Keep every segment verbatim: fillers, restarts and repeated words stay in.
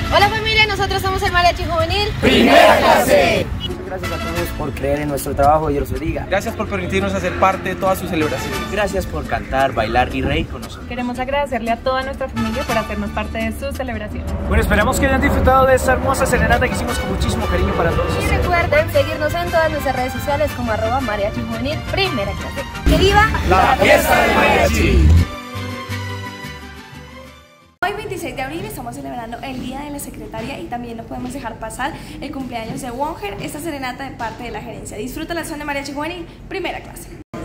Hola familia, nosotros somos el Mariachi Juvenil Primera Clase. Muchas gracias a todos por creer en nuestro trabajo, Dios los bendiga. Gracias por permitirnos hacer parte de todas sus celebraciones. Gracias por cantar, bailar y reír con nosotros. Queremos agradecerle a toda nuestra familia por hacernos parte de sus celebraciones. Bueno, esperamos que hayan disfrutado de esta hermosa serenata que hicimos con muchísimo cariño para todos y ustedes. recuerden seguirnos en todas nuestras redes sociales como arroba Mariachi Juvenil Primera Clase. ¡Que viva la fiesta del mariachi! Hoy veintiséis de abril estamos celebrando el Día de la Secretaria y también no podemos dejar pasar el cumpleaños de Wonger, esta serenata de parte de la gerencia. Disfruta la zona de Mariachi Juvenil Primera Clase.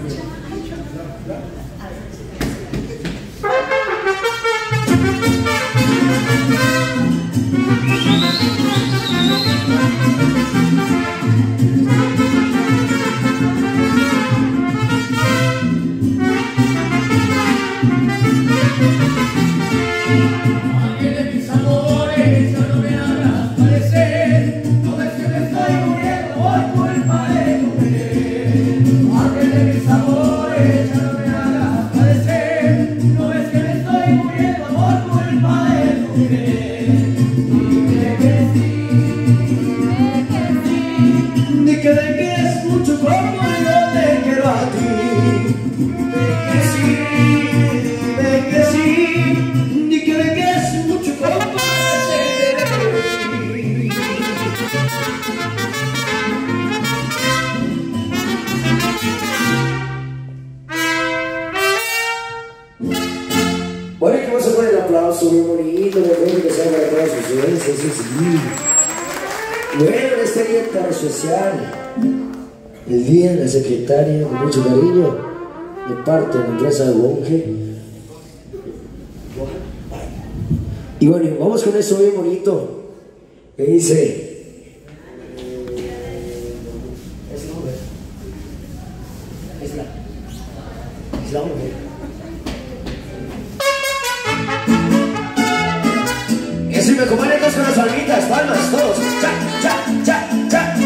Bueno, que vamos a poner el aplauso muy bonito, muy bonito, que sea para todas sus audiencias, sí, sí. Bueno, en este día tan especial, el Día de la Secretaria, con mucho cariño, de parte de la empresa de Wonger. Y bueno, vamos con eso bien bonito, que dice... Es la mujer. Es la... Es la mujer. Y me acompañan todos con las palmitas, palmas, todos. Cha, cha, cha, cha.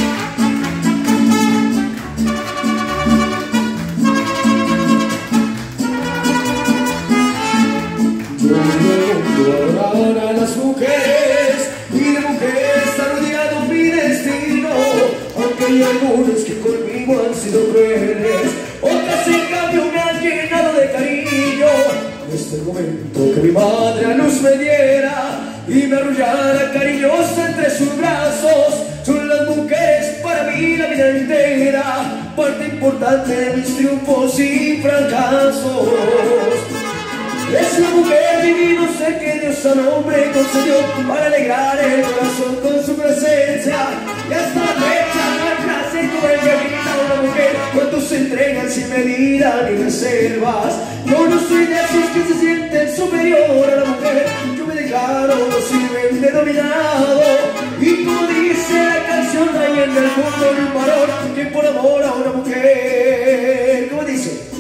Yo me ahora a las mujeres y de mujeres está rodeado mi destino. Aunque hay algunas que conmigo han sido crueles, otras en cambio me han llenado de cariño. En este momento que mi madre a luz me diera y me arrullara cariñosa entre sus brazos, son las mujeres para mí la vida entera, parte importante de mis triunfos y fracasos. Es la mujer divina, sé que Dios al hombre concedió para alegrar el corazón con su presencia, y hasta la fecha no hay frase como el que grita una mujer cuando se entregan sin medida ni reservas. Yo no soy de esos que se sienten superior a la mujer, yo me declaro docilmente dominado, y como dice la canción, hay en el mundo un varón que por amor a una mujer, ¿cómo dice?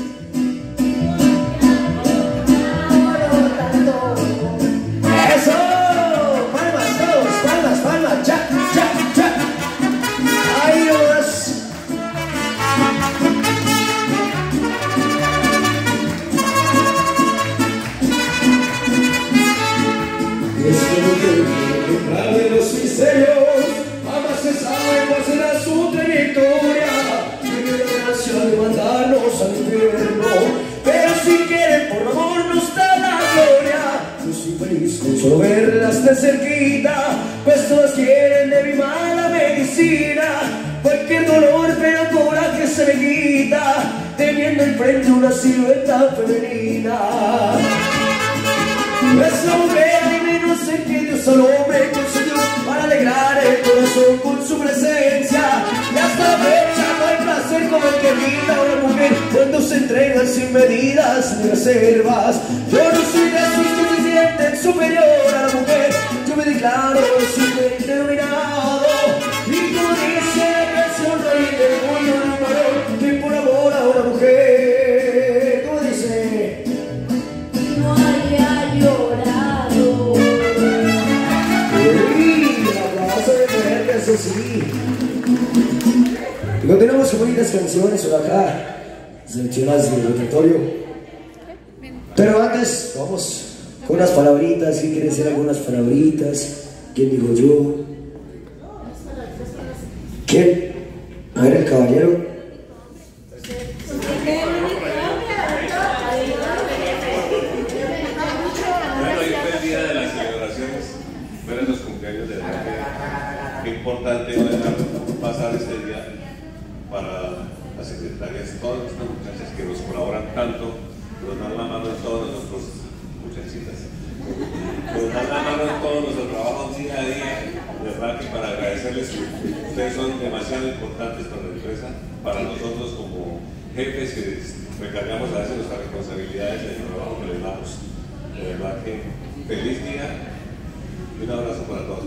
¡Eso! ¡Palmas todos! ¡Palmas, palmas! ¡Cha, cha, cha! ¡Ahí nomás! Es como que trae los misterios, jamás se sabe cuál será su trayectoria, tiene la gracia de mandarnos al infierno, pero si quieren por amor nos da la gloria. Yo soy feliz con solo verlas de cerquita, pues todas quieren de mi mala medicina. Cualquier dolor pero coraje se me quita, teniendo enfrente una silueta femenina. Es la mujer y menos sé que Dios al hombre concedió para alegrar el corazón con su presencia, y hasta la fecha no hay placer como el que brinda a una mujer cuando se entregan sin medidas ni reservas. Yo no soy de esos que se sienten superior a la mujer, yo me declaro simplemente dominado, y como dice la canción, no hay en el mundo un varón que por amor a una mujer, ¿cómo dice? No haya llorado. Uy, la aplauso de mujer que hace así. Y continuamos con bonitas canciones por acá, seleccionadas del repertorio. Pero antes, vamos con unas palabritas. ¿Qué quieren decir algunas palabritas? ¿Quién dijo yo? ¿Quién? A ver, el caballero. Bueno, hoy fue el día de las celebraciones, fueron los cumpleaños de la mujer. Qué importante es dejar pasar este día para las secretarias, todas estas muchachas que nos colaboran tanto, nos dan la mano en todos nuestros muchachitas. Nos dan la mano en todo nuestro trabajo día a día, de verdad que para agradecerles, ustedes son demasiado importantes para la empresa, para nosotros como jefes que recargamos a veces nuestras responsabilidades en el trabajo que les damos. De verdad que feliz día y un abrazo para todos.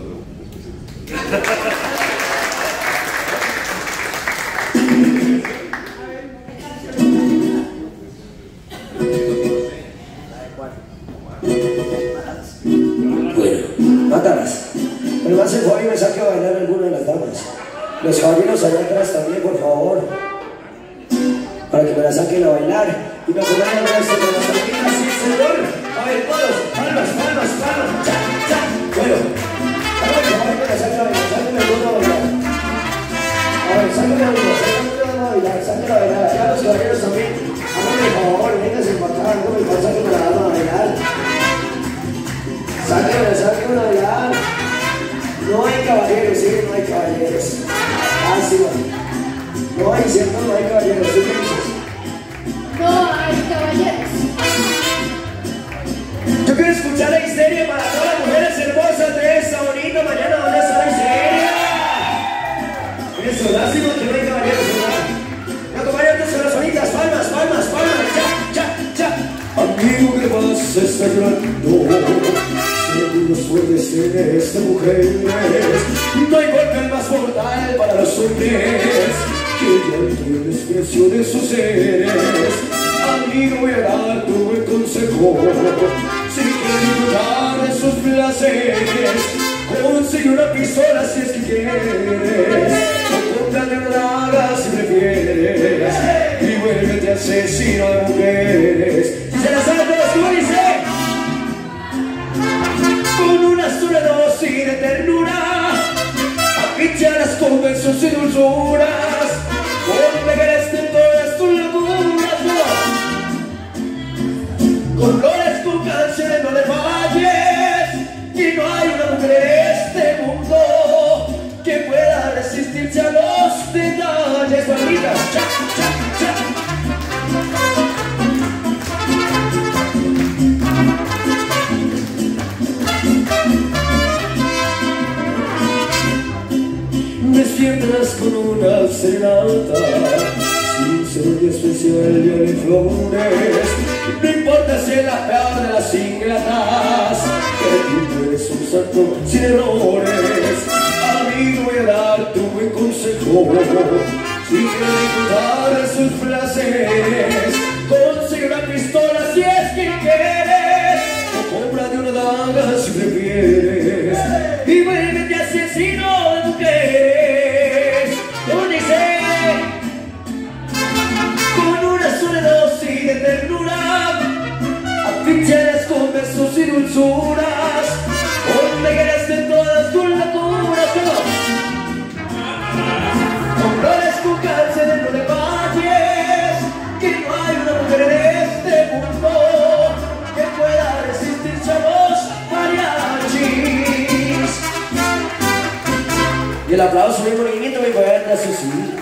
Mátalas. Pero más el Fabi me saque a bailar alguna de las damas. Los caballeros allá atrás también, por favor. Para que me la saquen a bailar. Y me acompañen a este con las amigas, sí, señor. A ver, todos. Palmas, palmas, palmas. Cha, cha. Bueno. A ver, que Fabi me la saque a bailar. Sáquenme alguna a bailar. A ver, sáquenme alguna. Sáquenme a bailar. Sáquenme a bailar. Acá los caballeros también. Háganme el favor. Vénganse para acá. Háganme el favor. Sáquenme la dama a bailar. Sáquenme, sáquenme a bailar. No hay caballeros, sí, no hay caballeros. Ah, sí, bueno. No hay, ¿cierto? No hay caballeros. ¿Tú qué dices? No hay caballeros. Yo quiero escuchar la histeria para todas las mujeres hermosas de esta bonita mañana. ¿Dónde está la histeria? Eso, lástima que no hay caballeros, ¿verdad? Me acompañan tus corazonitas. Palmas, palmas, palmas. Cha, cha, cha. Amigo, ¿qué pasa? Está llorando. Seguro suele ser esta mujer. No hay golpe más mortal para los hombres que ya el desprecio de sus seres. Amigo, voy a dar tu buen consejo. Si quieres disfrutar de sus placeres, consigue una pistola si es que quieres, o cómprale una daga si prefieres, y vuélvete asesino de mujeres. Se las sabe todos, ¿cómo dice? Con una sola dosis de ternura, afincharás con besos y dulzuras, convertirás en todas tus locuras. Con flores, con canciones no le falles, y no hay una mujer en este mundo que pueda resistirse a los detalles. Palmitas, cha, cha, cha. Despiertas con una serenata, sincero y especial llena de flores. No importa si es la peor de las ingratas, que tú eres un santo sin errores. Amigo, voy a dar tu buen consejo. Si quieres disfrutar de sus placeres, consigue una pistola si es que quieres, o cómprate una daga si prefieres, y vuélvete asesino de mujeres. ¿Cómo dice? Con una sola dosis de ternura, afincharás con besos y dulzuras, convertirás en todas tus locuras. Con flores, con cáncer, no le falles, que no hay una mujer en este mundo que pueda resistirse a los mariachis. Y el aplauso, mi movimiento, mi poder de así.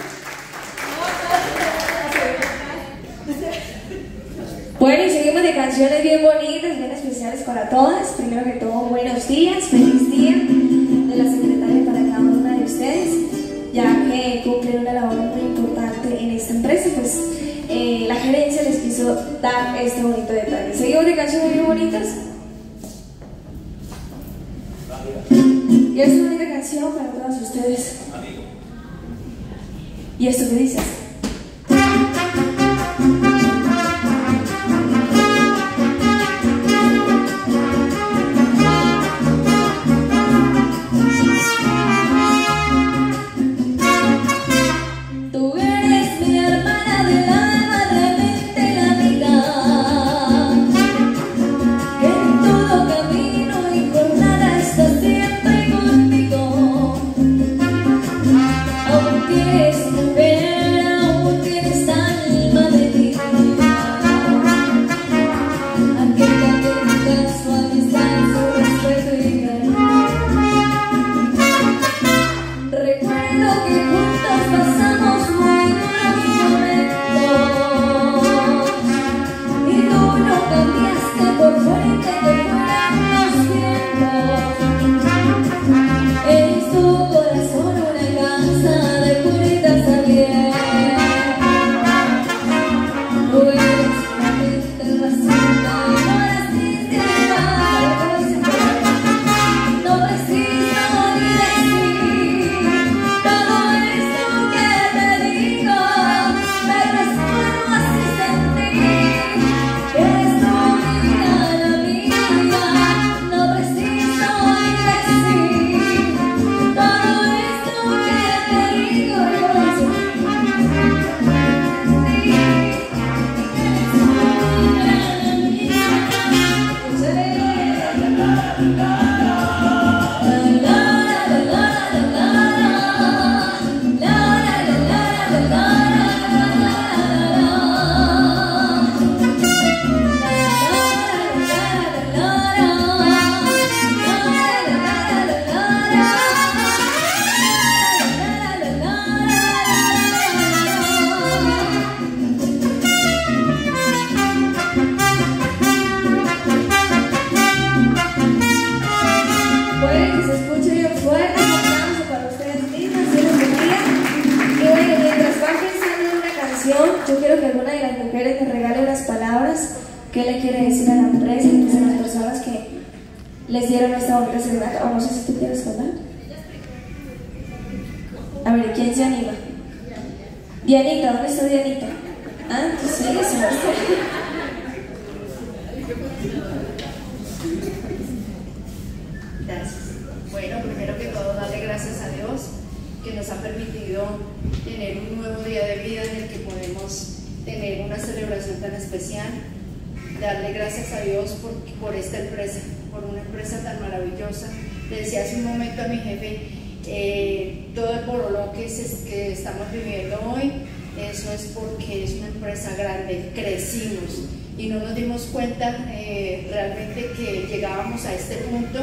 Bueno, y seguimos de canciones bien bonitas, bien especiales para todas. Primero que todo, buenos días, feliz día de la secretaria para cada una de ustedes, ya que cumplen una labor muy importante en esta empresa, pues eh, la gerencia les quiso dar este bonito detalle. Seguimos de canciones bien bonitas. Y esta bonita canción para todas ustedes. ¿Y esto qué dice? Siempre que se escuche bien fuerte, un aplauso para ustedes mismas, Dios los bendiga. Y bueno, mientras van pensando en una canción, yo quiero que alguna de las mujeres me regale unas palabras. ¿Qué le quiere decir a la empresa y a las personas que les dieron esta bonita serenata? O no sé si tú quieres contar. A ver, ¿quién se anima? Dianita, ¿dónde está Dianita? Ah, tú sí, eso. Gracias. Bueno, primero que todo, darle gracias a Dios que nos ha permitido tener un nuevo día de vida en el que podemos tener una celebración tan especial. Darle gracias a Dios por, por esta empresa, por una empresa tan maravillosa. Le decía hace un momento a mi jefe, eh, todo el boroló que, se, que estamos viviendo hoy, eso es porque es una empresa grande, crecimos y no nos dimos cuenta eh, realmente que llegábamos a este punto,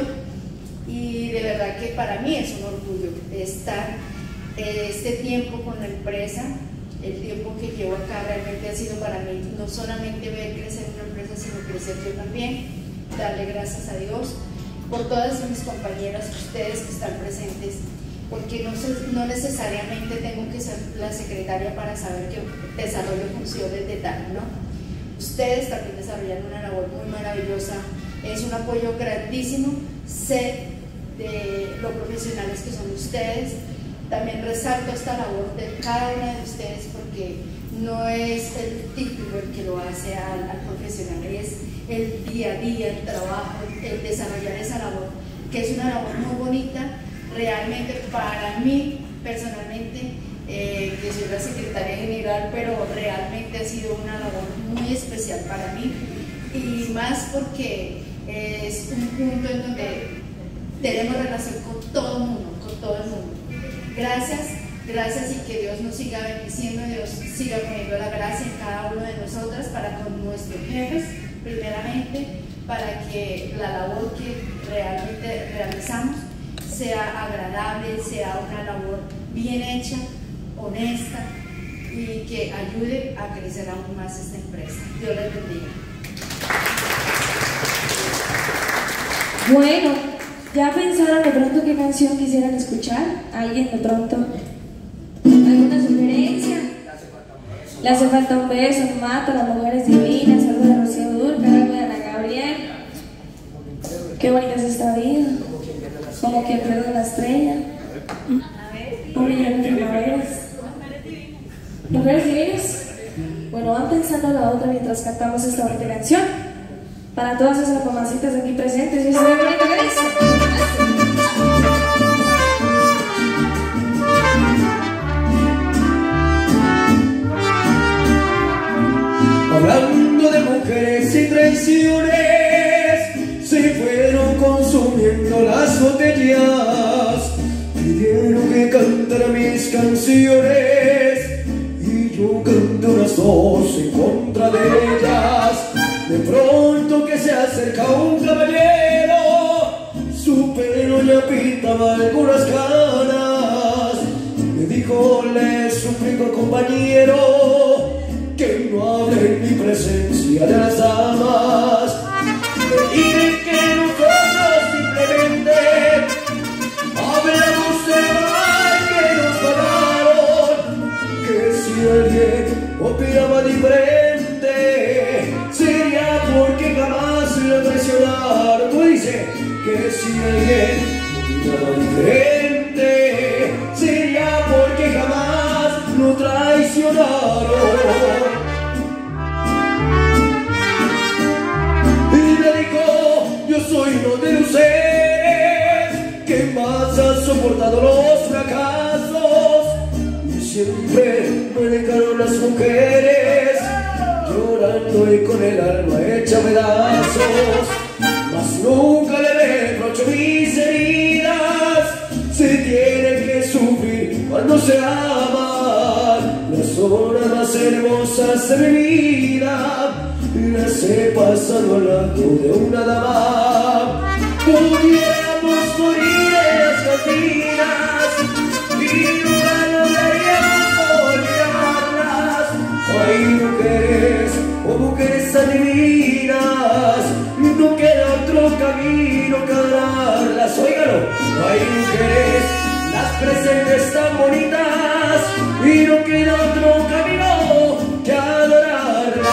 y de verdad que para mí es un orgullo estar eh, este tiempo con la empresa. El tiempo que llevo acá realmente ha sido para mí no solamente ver crecer una empresa, sino crecer yo también. Darle gracias a Dios por todas mis compañeras, ustedes que están presentes, porque no, no necesariamente tengo que ser la secretaria para saber que desarrollo funciones de tal, ¿no? Ustedes también desarrollan una labor muy maravillosa, es un apoyo grandísimo, sé de lo profesionales que son ustedes. También resalto esta labor de cada una de ustedes, porque no es el título el que lo hace al, al profesional, es el día a día, el trabajo, el desarrollar esa labor, que es una labor muy bonita. Realmente para mí, personalmente, eh, que soy la secretaria general, pero realmente ha sido una labor muy especial para mí, y más porque es un punto en donde tenemos relación con todo el mundo, con todo el mundo. Gracias, gracias, y que Dios nos siga bendiciendo, Dios siga poniendo la gracia en cada uno de nosotras, para con nuestros jefes, primeramente, para que la labor que realmente realizamos sea agradable, sea una labor bien hecha, honesta, y que ayude a crecer aún más esta empresa. Dios les bendiga. Bueno, ¿ya pensaron de pronto qué canción quisieran escuchar? ¿Alguien de pronto? ¿Alguna sugerencia? Le hace falta un beso, un mato, las mujeres divinas, algo de Rocío Dúrcal, algo de Ana Gabriel. Qué bonita es esta vida, como quien pierde la estrella. Un millón de primaveras. ¿Mujeres divinas? Bueno, van pensando la otra mientras cantamos esta bonita canción. Para todas esas mamacitas aquí presentes, y se ve bonito, ¿qué dice? Hablando de mujeres y traiciones, se fueron consumiendo las botellas, pidieron que cantara mis canciones, y yo canto unas dos en contra de ellas. De pronto que se acerca un caballero, su pelo ya pintaba algunas canas. Me dijo, le suplico compañero, que no hable en mi presencia de las damas. Me dije que nosotros simplemente hablamos de mal que nos pagaron, que si alguien opinaba diferente, sería porque jamás lo traicionaron. Tú dices que si alguien opinaba diferente, sería porque jamás lo traicionaron. Y le dijo, yo soy uno de ustedes que más ha soportado los fracasos, y siempre me dejaron las mujeres llorando y con el alma hecha pedazos. Mas nunca le reprocho mis heridas, se tiene que sufrir cuando se aman. Las horas más hermosas de mi vida las he pasado al lado de una dama. Pudiéramos morir en las cantinas y nunca lograríamos olvidarlas. Hay mujeres, oh mujeres tan divinas, no queda otro camino que adorarlas. Óigalo. No hay mujeres, las presentes tan bonitas, y no queda otro camino que adorarla.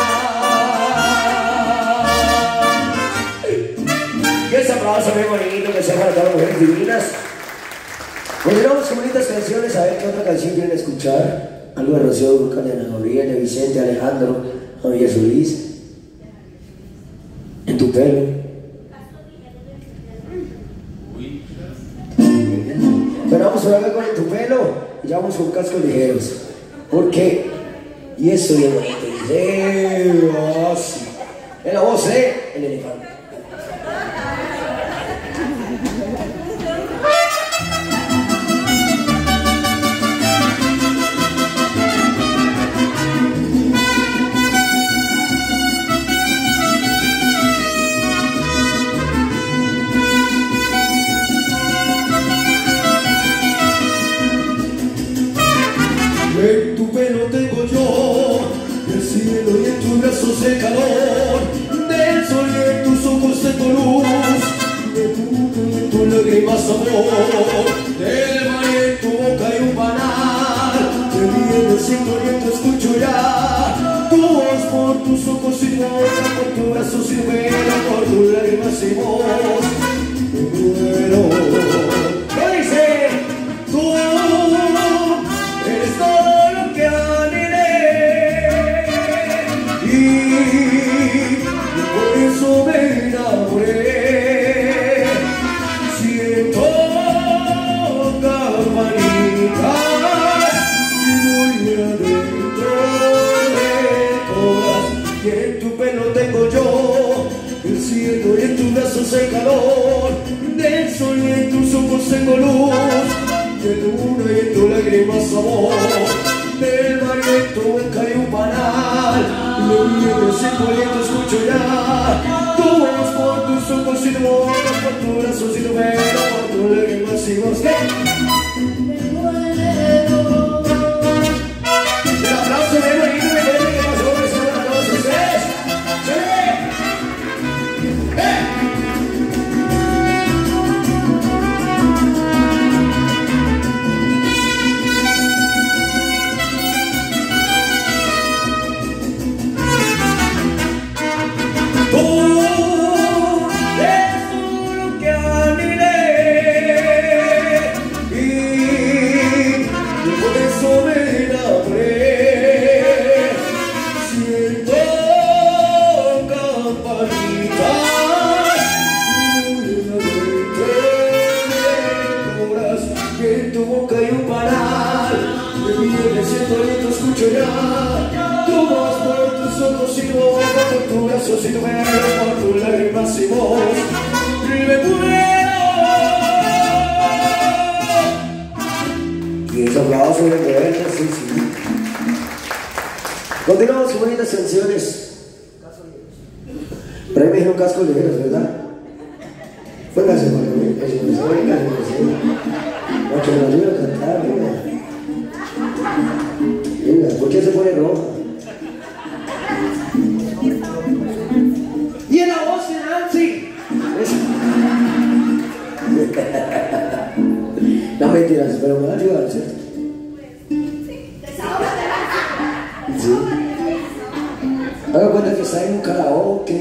Que ese aplauso muy bonito que se ha para todas las mujeres divinas. Continuamos con bonitas canciones, a ver qué otra canción quieren escuchar. Algo de Rocío Dúrcal, de Ana Gabriela, de Vicente, Alejandro, Javier Solís. En tu pelo. Pero vamos a ver con En tu pelo y ya vamos con Cascos Ligeros. ¿Por qué? Y eso bien bonito. Dice, oh, sí. En la voz de El Elefante. En tu pelo tengo yo el cielo y en tus brazos el calor del sol y en tus ojos tengo luz, de tu boca y en tus lágrimas amor, del mar y en tu boca hay un panal, te vi en el cielo y en tu escucho ya, tu voz por tus ojos y boca, por tus brazos y pelo, por tus lágrimas y voz, me muero. ¿Qué dice? Tú eres todo lo que anhelé y por eso me enamoré. Siento campanitas muy adentro del corazón y en tu pelo tengo yo el cielo y en tus brazos el calor del sol y en tus ojos tengo luz, de luna y en tu lágrimas amor, del mar y en tu boca hay un panal, y lo mío de ese viento escucho ya, tu voz por tus ojos y tu boca, por tus brazos y tu pelo, por tus lágrimas y voz. ¿Qué? Me muero. El aplauso de bonito me parece que pasó por encima de todos ustedes. ¡Chale! ¡Eh! Escucho ya tu voz por tus ojos y boca, por tus brazos y tu pelo, por tus lágrimas y voz, y me muero. Y ese aplauso de vuelta, sí, sí. Continuamos con bonitas canciones. Pero ahí me dijeron Cascos Ligeros, ¿verdad? Póngase por mí, eso me sabe, casi me sabe. No, que me ayude a cantar, venga. Venga, ¿por qué se pone roja? Y en la voz de Nancy. No mentiras, pero me va a ayudar, ¿cierto? Sí. Haga cuenta que está en un karaoke.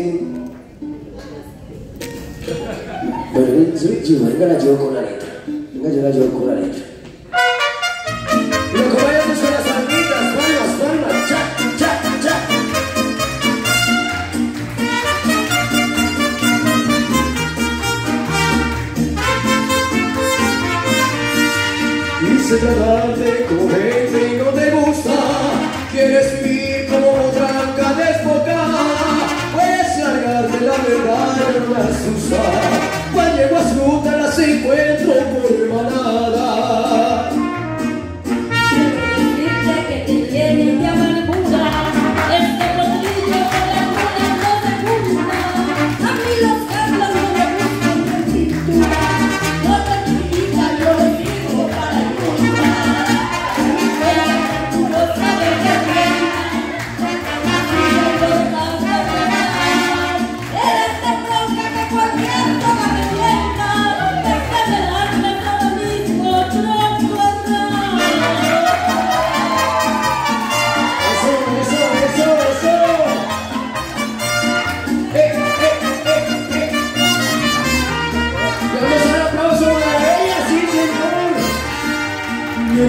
Bueno, yo, yo, venga, la llevo con la letra. Venga, yo la llevo con la letra. Y lo que vayamos con las palmitas, palmas, palmas, cha, cha, cha. Quise tratarte como gente y no te gusta. Quieres vivir como tranca desbocada. Puedes largarte la verdad, no me asusta. Cuando llego a fruta las encuentro por manada.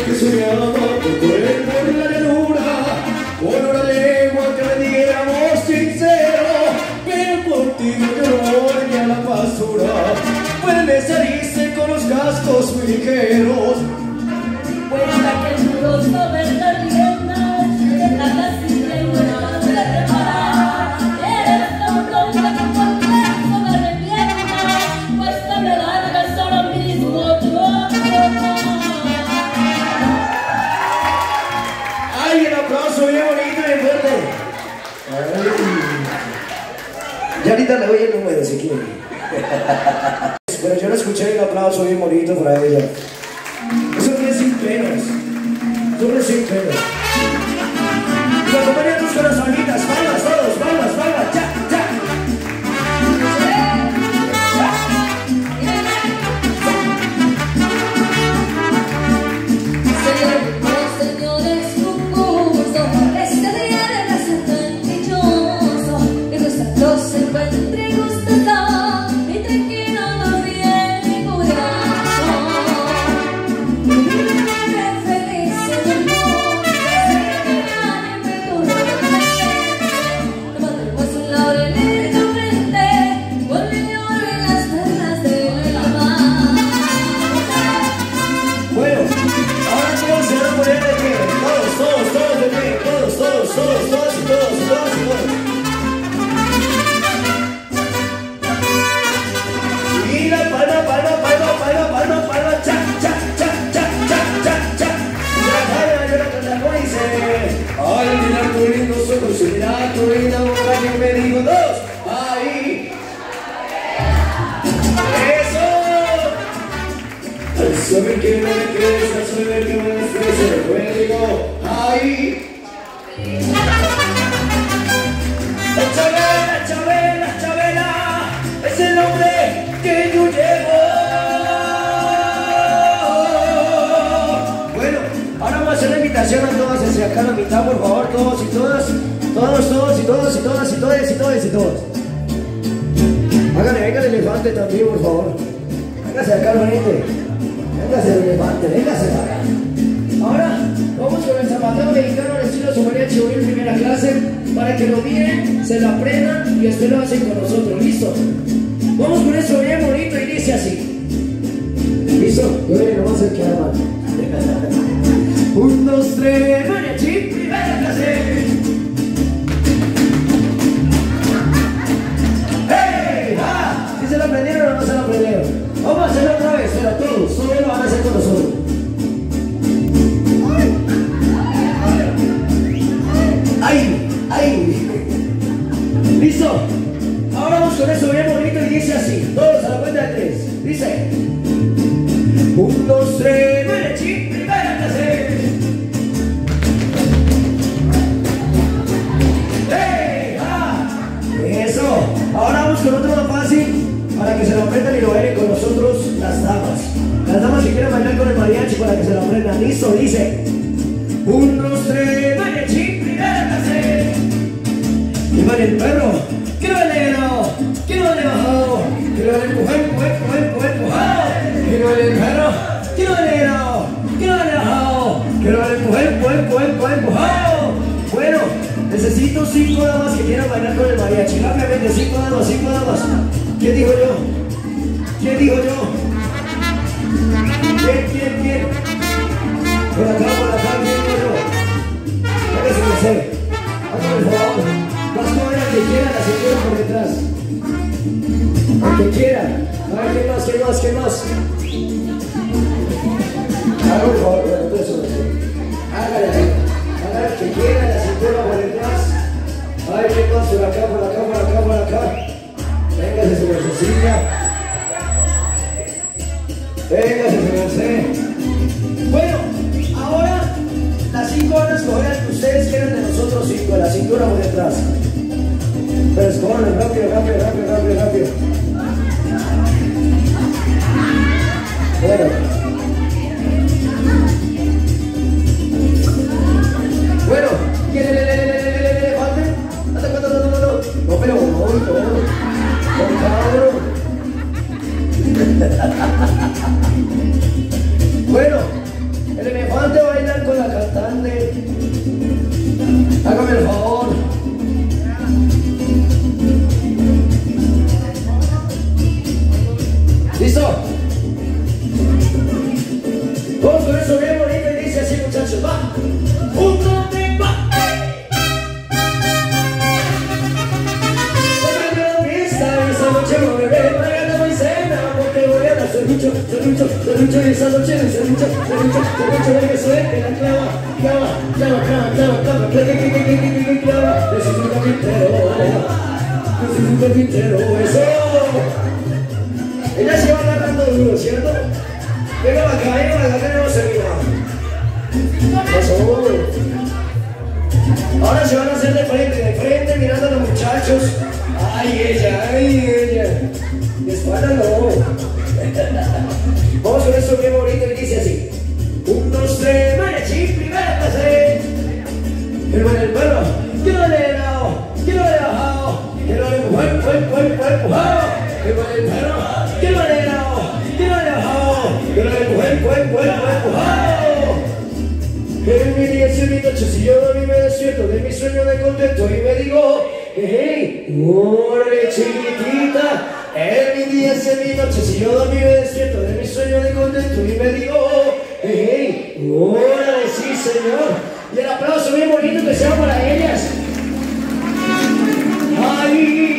que soñaba por correr por la llanura, con una lengua que me diera amor sincero, pero contigo yo no voy a la basura, pues me saliste con los cascos muy ligeros. Cuenta que el mundo sobre la rienda, de plata sin reina, de reparar, eres tan bronca que por eso me revienta, pues te me largas ahora mismo tú. ¡Ay, el aplauso bien bonito y fuerte! Ay. Ya ahorita le doy el número si quiere. Pero yo no escuché el aplauso bien bonito para ella. Eso no es sin penas. Eso no es sin penas. Y acompañanos con las manitas, palmas todos, palmas, palmas, ya, ya. Señores, concurso, este día de placer tan dichoso, que nuestros dos se encuentren gustosos y tranquilo también mi corazón. Viviré feliz en el mundo, que nadie me conoce. Tomaremos un laurel en tu frente, con el oro en las perlas de la mar. Bueno, ahora todos se van a poner de pie. Todos, todos, todos de pie. Todos, todos, todos, todos y todos, y todos y todos. Y la palma, palma, palma, palma, palma, palma, cha, cha, cha, cha, cha, cha, cha. Y la palma, yo la canta como dice. Ay, mirar tu lindo ojos, mirar tu linda boca que me digo dos. Ahí. Eso. Al saber que no me crees, al saber que no me crees, el juego, ahí. La Chabela, Chabela, Chabela, es el nombre que yo llevo. Bueno, ahora vamos a hacer la invitación a todas hacia acá a la mitad, por favor, todos y todas, todos, todos y todos y todas y todos y todos y todos. Háganle, venga el elefante también, por favor. Véngase acá, gente. Véngase el elefante, véngase acá. Ahora vamos con el zapateo mexicano al estilo su mariachi en primera clase para que lo miren, se lo aprendan y después lo hacen con nosotros. ¿Listo? Vamos con eso bien bonito y dice así. ¿Listo? Yo le vamos a hacer que haga. Un, dos, tres, mariachi, primera clase. ¡Hey! ¡Ah! ¿Sí se lo aprendieron o no se lo aprendieron? Vamos a hacerlo otra vez, pero todos, solo lo van a hacer con nosotros. ¡Ay! ¡Ay! ¿Listo? Ahora vamos con eso bien bonito y dice así. Todos a la cuenta de tres. Dice. Un, dos, tres, mariachi, primera clase. ¡Hey! ¡Ah! Eso. Ahora vamos con otro más fácil para que se lo aprendan y lo bailen con nosotros las damas. Las damas que quieran bailar con el mariachi para que se lo aprendan. Listo, dice. Un, dos, tres, mariachi, primera clase. Y vale el perro. Quiero el negro. Quiero el bajado. Quiero el empujado, empujado, empujado, empujado. Quiero el perro. Quiero el negro. Quiero el bajado. Quiero el empujado, empujado, empujado, empujado. Bueno, necesito cinco damas que quieran bailar con el mariachi. Rápidamente, cinco damas, cinco damas. ¿Quién dijo yo? ¿Quién dijo yo? ¿Quién, quién, quién? Por acá, por acá, ¿quién dijo yo? Hágase lo sé. Hágame el favor. Las jóvenes que quieran, las que quieran por detrás. El que quieran. A ver, ¿quién más, quién más, quién más? Hágame el favor, bueno, todo eso. Hágale, hágale el que quieran, la cintura por detrás. A ver, ¿quién más? Por acá, por acá, por acá, por acá. Véngase, señor Cecilia. Véngase, señor C. Bueno, ahora las cinco van a escoger al que ustedes quieran de nosotros cinco, la cintura por detrás. Pero escojan rápido, rápido, rápido, rápido, rápido. Bueno. Bueno, ¿quién le le le le le le le le falta? No, no, no, no, no. No, pero no, no. Por favor. Bueno, el elefante lucha y esa noche se lucha, se lucha, se lucha, de que suerte la clava, clava, clava, clava, clava, clava, clava, clava, clava, necesito un carpintero, necesito un carpintero, eso. Ella se va agarrando duro, ¿cierto? Venga acá, venga acá, tenemos terminado. Eso. Ahora se van a hacer de frente, de frente, mirando a los muchachos. Ay, ella, ay, ella. De espalda no. Vamos con esto bien bonito y dice así. Un, dos, tres, mariachi, primera clase. El buen el perro, que no le he dado, que no le he bajado, que no le he empujado, empujado. El buen el perro, que no le he dado, que no le he bajado, que no le he empujado, empujado. En mi día y en mi noche, si yo a mí me despierto de mi sueño de contento y me digo, hey, órale chiquitita. En mi día y en mi noche, si yo a mí me despierto de mi sueño de contento y me digo, hey, órale, sí señor. Y el aplauso bien bonito que sea para ellas. Ay.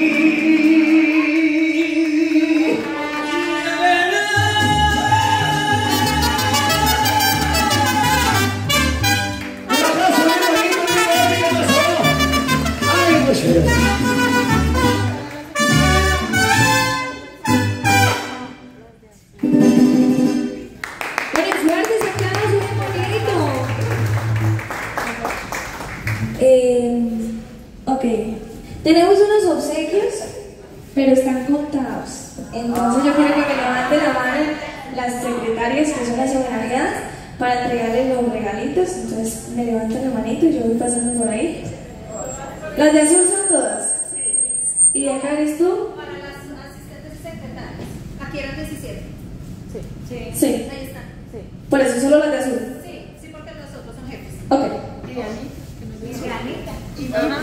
Tenemos unos obsequios, pero están contados. Entonces yo quiero que me levanten la mano las secretarias, que son las honorariadas, para entregarles los regalitos. Entonces me levantan la manito y yo voy pasando por ahí. Las de azul son todas. ¿Y de acá eres tú? Para las asistentes y secretarias. Aquí eran diecisiete. Sí. Sí. Sí. Ahí están. Sí. Por eso solo las de azul. Sí, sí, porque los otros son jefes. Ok. ¿Y Diani? ¿Y Dianita? ¿Y mamá?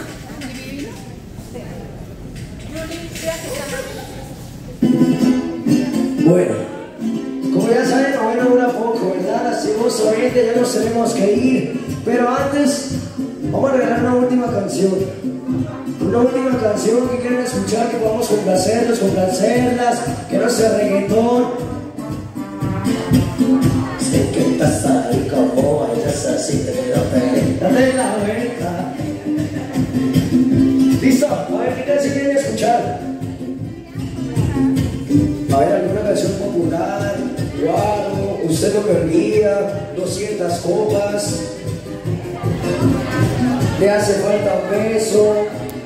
Bueno, como ya saben, no dura poco, ¿verdad? Lastimosamente ya nos tenemos que ir. Pero antes, vamos a regalar una última canción. Una última canción que quieren escuchar, que podamos complacerlos, complacerlas, que no sea reggaetón. Sé que estás ahí como bailas así, te quiero pedir, date la vuelta. ¿Listo? A ver, ¿qué canción quieren escuchar? A ver, alguna canción popular, Guaro, Usted no me olvida, doscientas copas, Le hace falta un beso.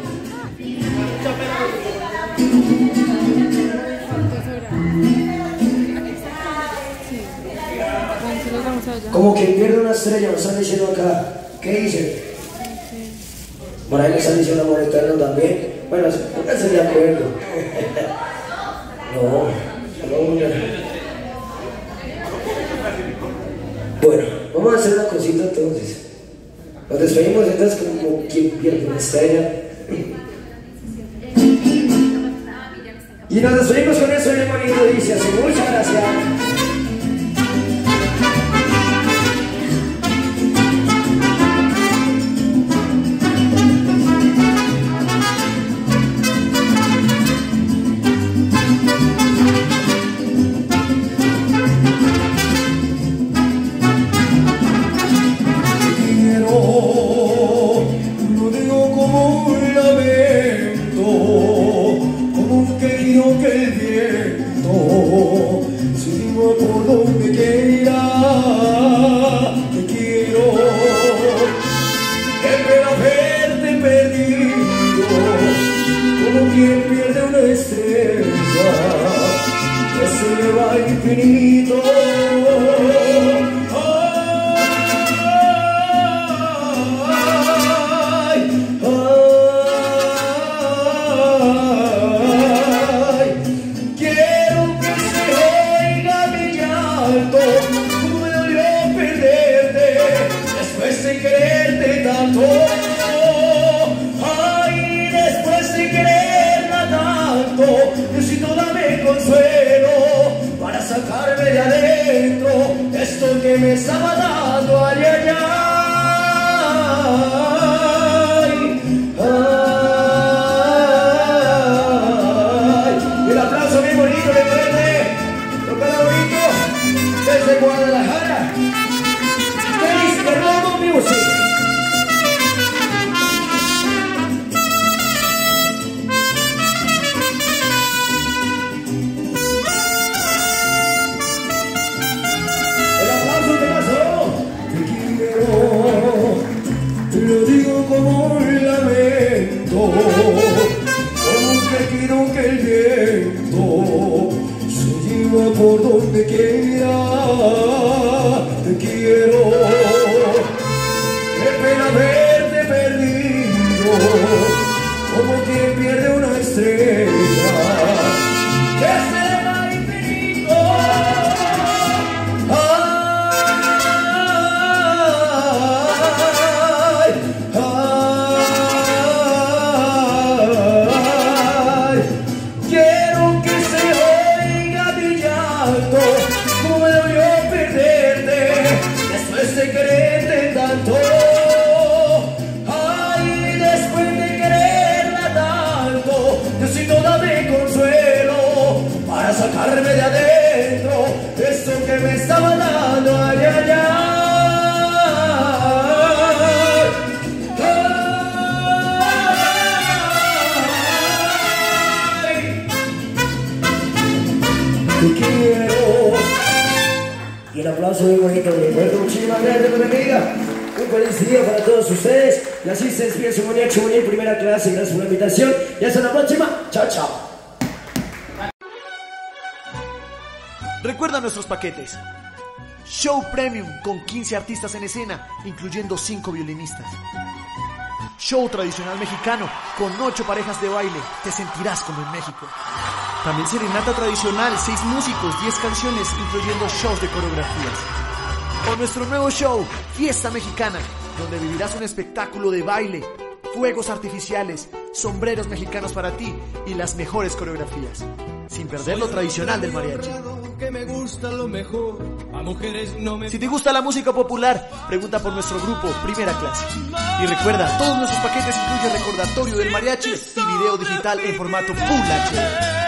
Como que pierde una estrella, nos están diciendo acá. ¿Qué dice? Por ahí me están diciendo amor eterno también. Bueno, pónganse de acuerdo. No, no, no. Bueno, vamos a hacer una cosita entonces. Nos despedimos entonces como quien pierde una estrella. Y nos despedimos con eso, bien bonito, dice así. Muchas gracias. desde Guadalajara. Feliz Fernando Music. El aplauso te pasó. Te quiero, lo digo como un lamento, como un tejido que el viento se lleva por donde quiera. Te quiero, qué pena verte perdido, como quien pierde una estrella que se va al infinito. Ay, quiero que se oiga mi llanto, como me dolió perderte, después de quererte tanto. Ay, después de quererla tanto, Diosito dame consuelo para sacarme de adentro esto que me estaba dando. Ay, ay, ay. Te quiero. Y el aplauso muy bonito de Puerto. Muchísimas gracias, mi amiga. Un feliz día para todos ustedes. Y así se despide su mariachi juvenil primera clase. Gracias por la invitación. Y hasta la próxima. Chao, chao. Recuerda nuestros paquetes. Show Premium con quince artistas en escena, incluyendo cinco violinistas. Show tradicional mexicano con ocho parejas de baile. Te sentirás como en México. También serenata tradicional, seis músicos, diez canciones, incluyendo shows de coreografías. O nuestro nuevo show, Fiesta Mexicana, donde vivirás un espectáculo de baile, fuegos artificiales, sombreros mexicanos para ti y las mejores coreografías, sin perder lo tradicional del mariachi. Si te gusta la música popular, pregunta por nuestro grupo Primera Clase. Y recuerda, todos nuestros paquetes incluyen recordatorio del mariachi y video digital en formato Full H D.